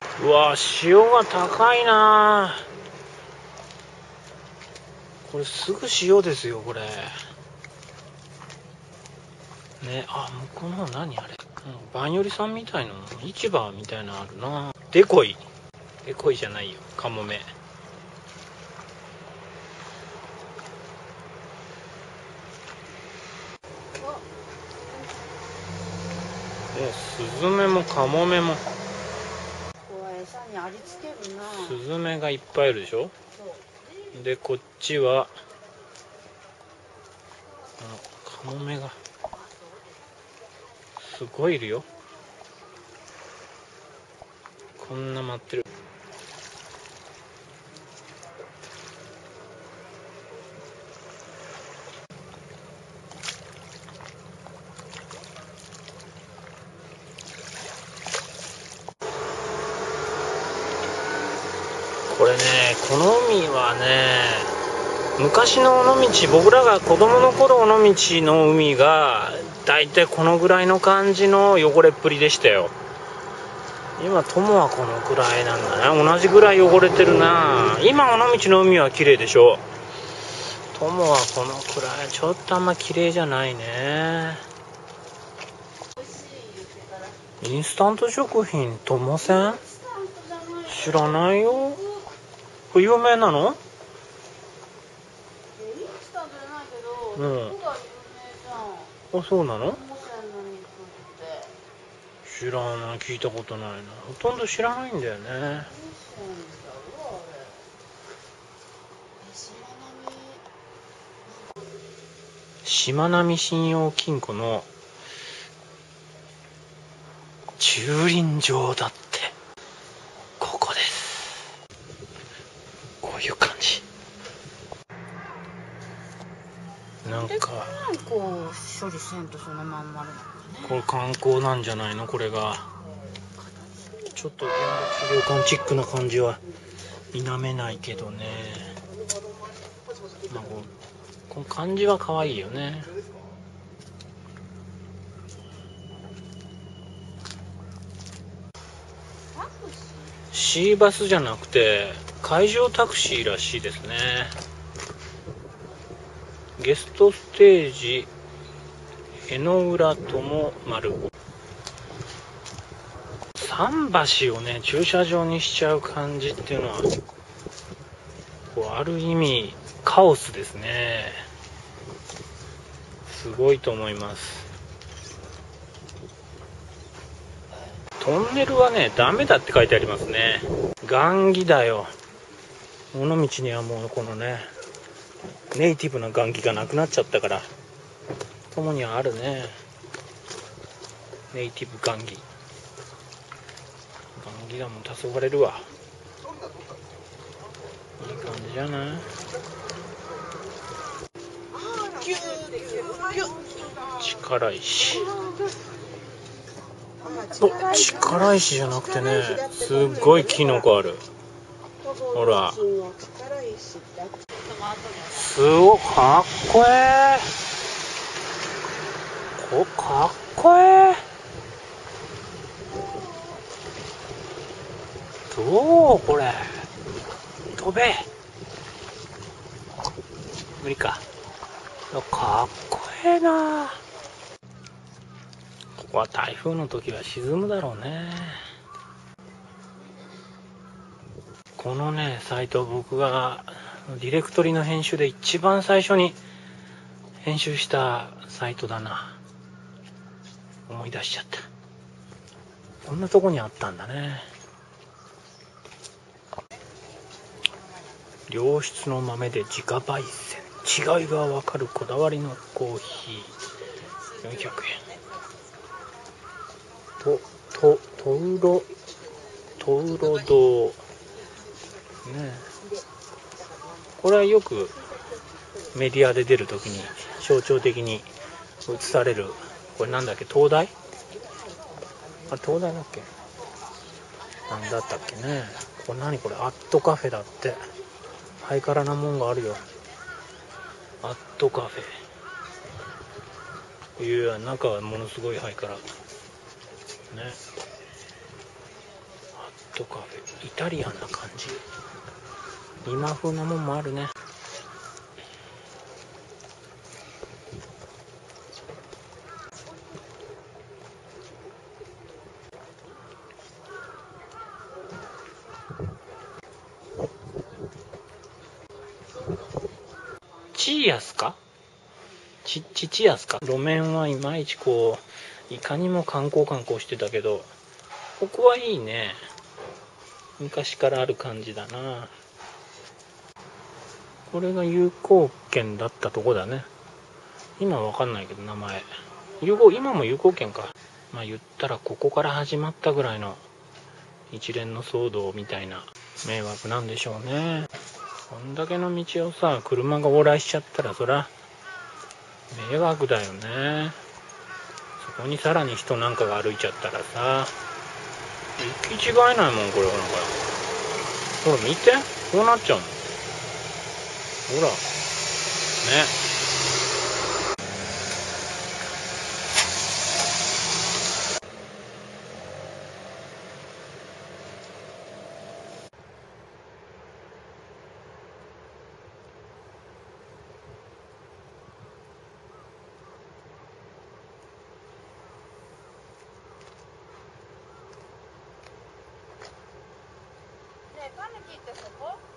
うわ、塩が高いな。これすぐ塩ですよこれね。あ、向こうの方何あれ、バンヨリさんみたいな市場みたいなのあるな。デコイじゃないよ、カモメ。スズメもカモメも、 ここは餌にありつけるな。 スズメがいっぱいいるでしょ。でこっちはカモメがすごいいるよ。こんな待ってる。これね、この海はね、昔の尾道、僕らが子供の頃尾道の海がだいたいこのぐらいの感じの汚れっぷりでしたよ。今友はこのくらいなんだね。同じぐらい汚れてるな。今尾道の海は綺麗でしょ。友はこのくらい、ちょっとあんま綺麗じゃないね。インスタント食品友せん、知らないよ。これ有名なの？うん。あ、そうなの？知らない、聞いたことないな。ほとんど知らないんだよね。しまなみ信用金庫の駐輪場だって。ここです。こういう感じ。なんかこう処理せんとそのまんまるのかね。 これ観光なんじゃないのこれが。ちょっと現代資料館チックな感じは否めないけどね。まあ、この感じは可愛いよね。シーバスじゃなくて海上タクシーらしいですね。ゲストステージ江ノ浦友丸。桟橋をね駐車場にしちゃう感じっていうのはこうある意味カオスですね。すごいと思います。トンネルはねダメだって書いてありますね。雁木だよ。尾道にはもうこのねネイティブな雁木がなくなっちゃったから、友にはあるねネイティブ雁木。雁木がもう黄昏れるわ。いい感じじゃない？力石。力石じゃなくてね、すっごいキノコある。ほら、すごいかっこええ。かっこええ。どうこれ、飛べ。無理か。かっこええな。ここは台風の時は沈むだろうね。このねサイト、僕がディレクトリの編集で一番最初に編集したサイトだな。思い出しちゃった。こんなとこにあったんだね。良質の豆で自家焙煎、違いがわかるこだわりのコーヒー、400円。トウロ堂ね。これはよくメディアで出るときに象徴的に映される。これなんだっけ、灯台？あ、灯台だっけ、なんだったっけね。これ何これ、アットカフェだって。ハイカラなもんがあるよ。アットカフェ。いや、中はものすごいハイカラね。アッとかイタリアンな感じ、今風なもんもあるね。チーヤスかチヤスか。路面はいまいちこういかにも観光してたけど、ここはいいね。昔からある感じだな。これが有効券だったとこだね。今わかんないけど名前。今も有効券か。まあ言ったらここから始まったぐらいの一連の騒動みたいな迷惑なんでしょうね。こんだけの道をさ、車が往来しちゃったらそら迷惑だよね。そこにさらに人なんかが歩いちゃったらさ、行き違えないもんこれ。ほら見て、こうなっちゃうの。ほらね。 ねえ、タヌキってそこ？